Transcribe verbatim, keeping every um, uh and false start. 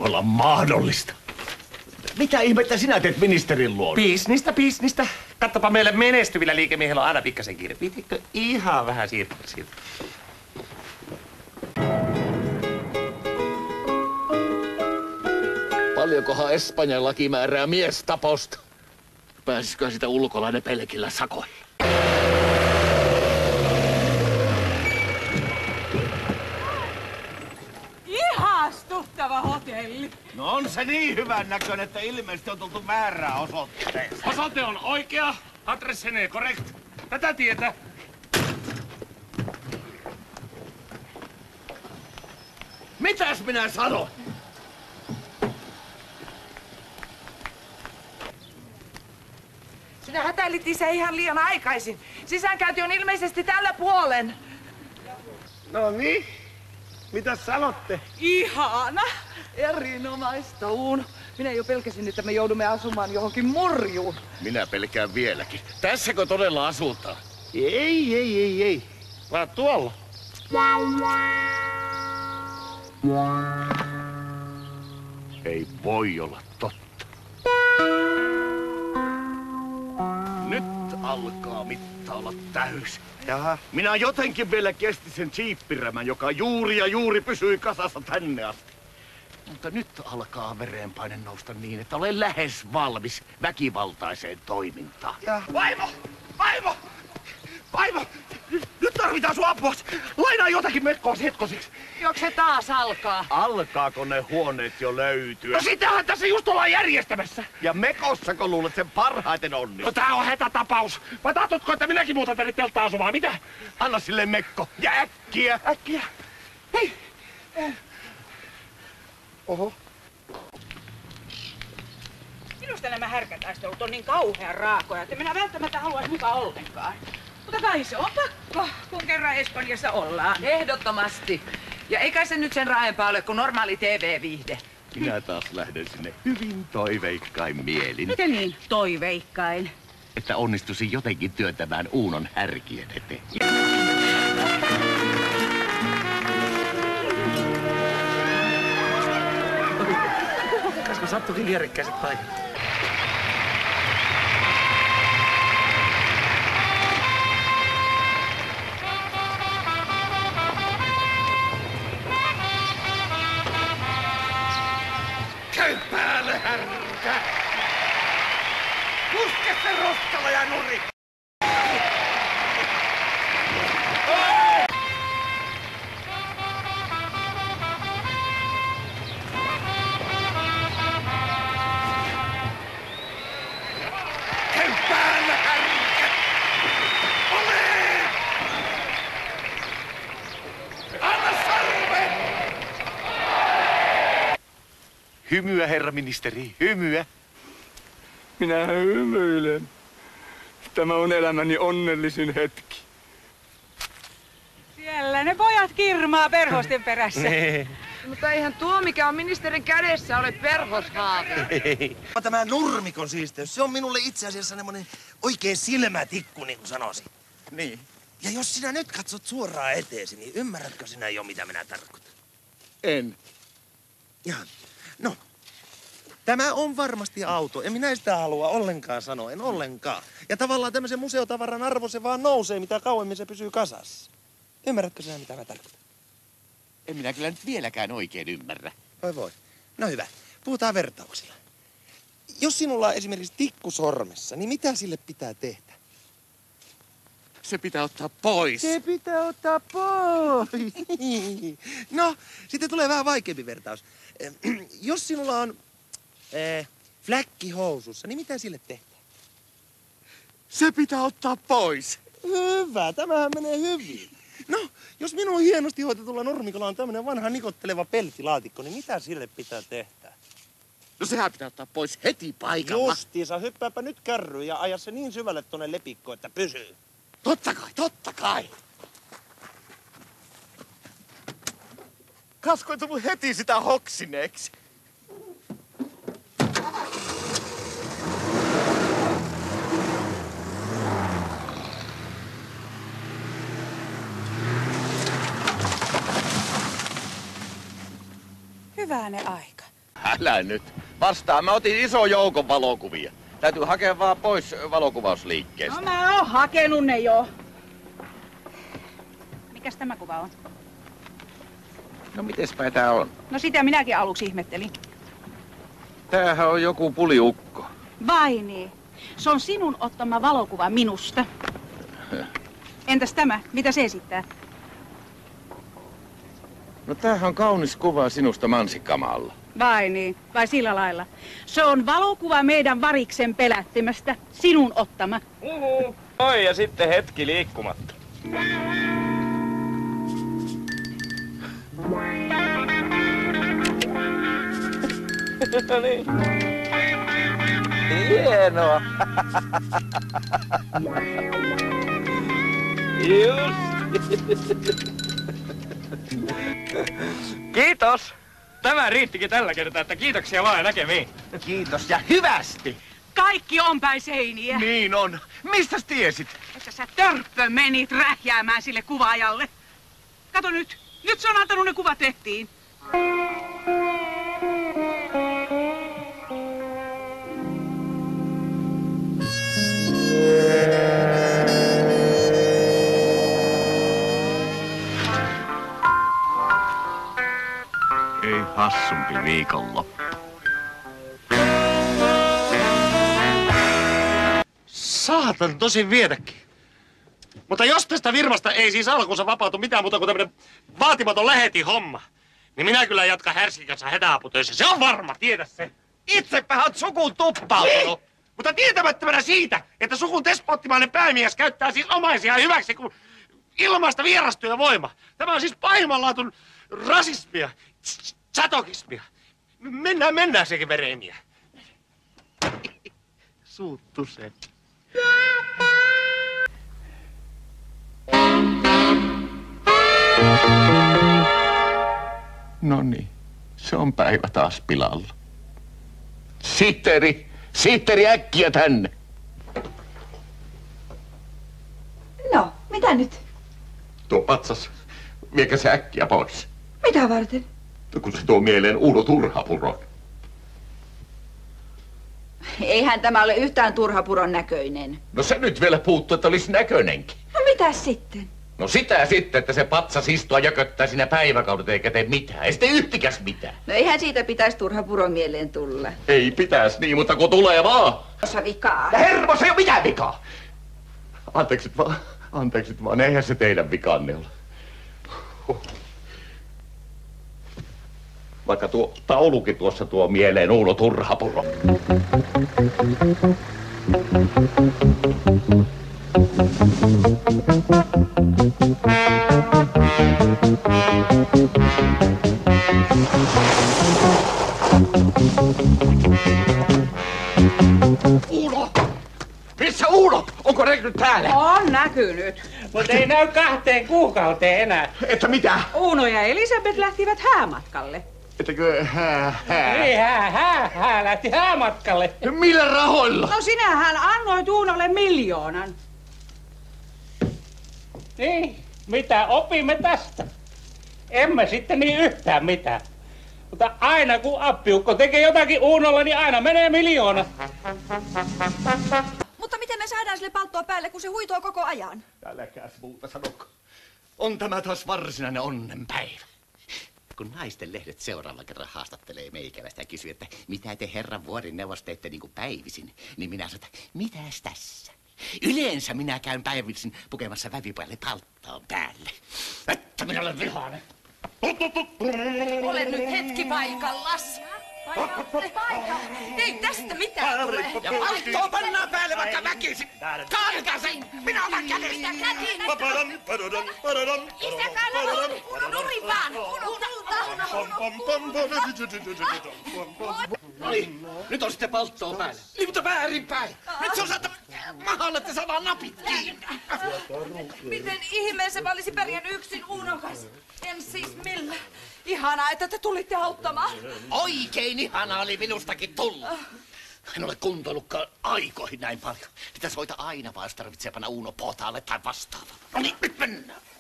olla mahdollista? Mitä ihmettä sinä teet ministerin luona? Bisnistä, bisnistä. Katsopa, meille menestyvillä liikemiehillä on aina pikkasen kiire. Pitikö ihan vähän siirtyä siitä? Paljonkohan Espanjan laki määrää miestaposta? Pääsisikö sitä ulkolainen pelkillä sakoilla? Ihastuttava hotelli. No on se niin hyvän näköinen, että ilmeisesti on tultu väärään osoitteeseen. Osoite on oikea, adressine correct. Tätä tietä. Mitäs minä sanon? Sinä hätäilit isä ihan liian aikaisin. Sisäänkäynti on ilmeisesti tällä puolen. No niin, mitä sanotte? Ihana! Erinomaista, Uuno. Minä jo pelkäsin, että me joudumme asumaan johonkin murjuun. Minä pelkään vieläkin. Tässäkö todella asutaan? Ei, ei, ei, ei. Vaan tuolla. Ei voi olla totta. Nyt alkaa mitta olla täysi. Jaha. Minä jotenkin vielä kestin sen jeeppirämän, joka juuri ja juuri pysyi kasassa tänne asti. Mutta nyt alkaa verenpaine nousta niin, että olen lähes valmis väkivaltaiseen toimintaan. Ja. Vaimo! Vaimo! Vaimo! Nyt tarvitaan sun apuasi! Lainaa jotakin mekkoasi hetkosiksi. Joko se taas alkaa? Alkaako ne huoneet jo löytyä? No sitähän tässä just ollaan järjestämässä. Ja mekossako luulet sen parhaiten No onnistuu? tää on hätätapaus. Vai tahtotko, että minäkin muutan tänne telttaan asumaan? Mitä? Anna sille mekko. Ja äkkiä. Äkkiä. Hei. Oho. Minusta nämä härkätaistelut on niin kauhean raakoja, että minä välttämättä haluaisi mukaan ollenkaan. Mutta kai se on pakko, kun kerran Espanjassa ollaan. Ehdottomasti. Ja eikä se nyt sen raaempaa ole kuin normaali T V-viihde. Minä taas lähden sinne hyvin toiveikkain mielin, Miten niin toiveikkain? että onnistuisin jotenkin työntämään Uunon härkien eteen. Koska sattuikin vierekkäiset paikat. Käy päälle, härkä! Puske se roskalla ja nuri! Käy päälle, härkä! Ole! Anna sarve! Hymyä, herra ministeri, hymyä. Minä hymyilen. Tämä on elämäni onnellisin hetki. Siellä ne pojat kirmaa perhosten perässä. Mutta eihän tuo, mikä on ministerin kädessä, ole perhoshaavi. Tämä nurmikon siisteys, se on minulle itse asiassa semmonen oikein silmätikku, niin kuin sanoisin. Niin. Ja jos sinä nyt katsot suoraan eteesi, niin ymmärrätkö sinä jo, mitä minä tarkoitan? En. Ihan. No, tämä on varmasti auto. En minä sitä halua ollenkaan sanoa, en ollenkaan. Ja tavallaan tämmöisen museotavaran arvo se vaan nousee, mitä kauemmin se pysyy kasassa. Ymmärrätkö sinä, mitä mä tarkoitan? En minä kyllä nyt vieläkään oikein ymmärrä. Voi voi. No hyvä, puhutaan vertauksilla. Jos sinulla on esimerkiksi tikku sormessa, niin mitä sille pitää tehdä? Se pitää ottaa pois. Se pitää ottaa pois. No, sitten tulee vähän vaikeampi vertaus. Jos sinulla on äh, fläkki housussa, niin mitä sille tehdään? Se pitää ottaa pois. Hyvä, tämähän menee hyvin. No, jos minun hienosti hoitetulla nurmikolla on tämmönen vanha nikotteleva peltilaatikko, niin mitä sille pitää tehdä? No sehän pitää ottaa pois heti paikalla. Justiinsa, hyppääpä nyt kärryyn ja aja se niin syvälle tonne lepikkoon, että pysyy. Totta kai, totta kai. Kasko ei tullut heti sitä hoksineeksi. Hyvänen aika. Älä nyt. Vastaan, mä otin iso joukon valokuvia. Täytyy hakea vaan pois valokuvausliikkeestä. No mä oon hakenut ne jo. Mikäs tämä kuva on? No mitespä tää on? No sitä minäkin aluksi ihmettelin. Tämähän on joku puliukko. Vai niin? Se on sinun ottama valokuva minusta. Entäs tämä? Mitä se esittää? No tämähän on kaunis kuva sinusta mansikkamalla. Vai niin? Vai sillä lailla? Se on valokuva meidän variksen pelättimästä. Sinun ottama. Uhu. Oi, ja sitten hetki liikkumatta. No niin. Hienoa. Just. Kiitos. Tämä riittikin tällä kertaa, että kiitoksia vaan ja näkemiin. Kiitos ja hyvästi. Kaikki on päin seiniä. Niin on. Mistäs tiesit? Että sä törppö menit rähjäämään sille kuvaajalle. Kato nyt. Nyt se on antanut ne kuvat tehtiin. Ei hassumpi viikonloppu. Saatan tosin viedäkin. Mutta jos tästä firmasta ei siis alkuunsa vapautu mitään muuta kuin tämmönen vaatimaton lähetihomma, niin minä kyllä jatkan Härskin kanssa hätäaputöissä. Se on varma, tiedä se. Itsepä oot sukuun tuppautunut. Niin. Mutta tietämättömänä siitä, että sukun despoottimainen päämies käyttää siis omaisia hyväksi kuin ilmaista vierastyövoima. Tämä on siis pahimmanlaatun rasismia, satokismia. Mennään, mennään sekin vereemiä. Suuttu se. No niin, se on päivä taas pilalla. Sihteeri, sihteeri äkkiä tänne. No, mitä nyt? Tuo patsas, viekää se äkkiä pois. Mitä varten? Kun se tuo mieleen Uno Turhapuron. Eihän tämä ole yhtään turhapuron näköinen. No se nyt vielä puuttuu, että olisi näköinenkin. No mitä sitten? No sitä sitten, että se patsas istua jököttää siinä päiväkaudet eikä tee mitään. Ei sitten yhtikäs mitään. No eihän siitä pitäisi turhapuron mieleen tulla. Ei pitäis niin, mutta kun tulee vaan. Tuossa vikaa. Ja hermos ei ole mitään vikaa. Anteeksi vaan, anteeksi vaan, eihän se teidän vikanne ole. Huh. Vaikka tuo taulukin tuossa tuo mieleen Uno Turhapuro. Uno! Missä Uno? Onko näkynyt täällä? On näkynyt. Mutta ei näy kahteen kuukauteen enää. Että mitä? Uno ja Elisabeth lähtivät häämatkalle. Ettäkö hää, hää? Ei, hää, hää, hää lähti häämatkalle. Millä rahoilla? No sinähän annoit Unolle miljoonan. Niin, mitä opimme tästä? Emme sitten niin yhtään mitään. Mutta aina kun appiukko tekee jotakin Uunolla, niin aina menee miljoona. Mutta miten me saadaan sille palttoa päälle, kun se huitoo koko ajan? Äläkääs muuta sanoko. On tämä taas varsinainen onnenpäivä. Kun naisten lehdet seuraavalla kerran haastattelee meikäläistä ja kysyy, että mitä te herran vuorineuvos teette niin kuin päivisin, niin minä sanon, että mitäs tässä? Yleensä minä käyn päivisin pukemassa vävipojalle palttoon päälle. Että minä olen vihainen. Ole nyt hetki paikallas. Paikalla. Ei tästä mitään tule. Ja palttoo pannaan päälle vaikka väkisin. Kaadetaan sen! Minä otan kädestä! Mitä kätiin? Isä, älä uno nurin vaan. Uno, No niin, nyt on sitten palttoo päällä. Niin, mutta väärinpäin. Nyt se on saatava mahalle, että saadaan napit kiinni. Miten ihmeessä mä olisin pärjännyt yksin Uunon kanssa? En siis millä. Ihanaa, että te tulitte auttamaan. Oikein ihanaa oli minustakin tulla. En ole kuntoillutkaan aikoihin näin paljon. Niitä soita aina vaan, jos tarvitsee panna Uno potaalle tai vastaavaa. No niin, nyt mennään.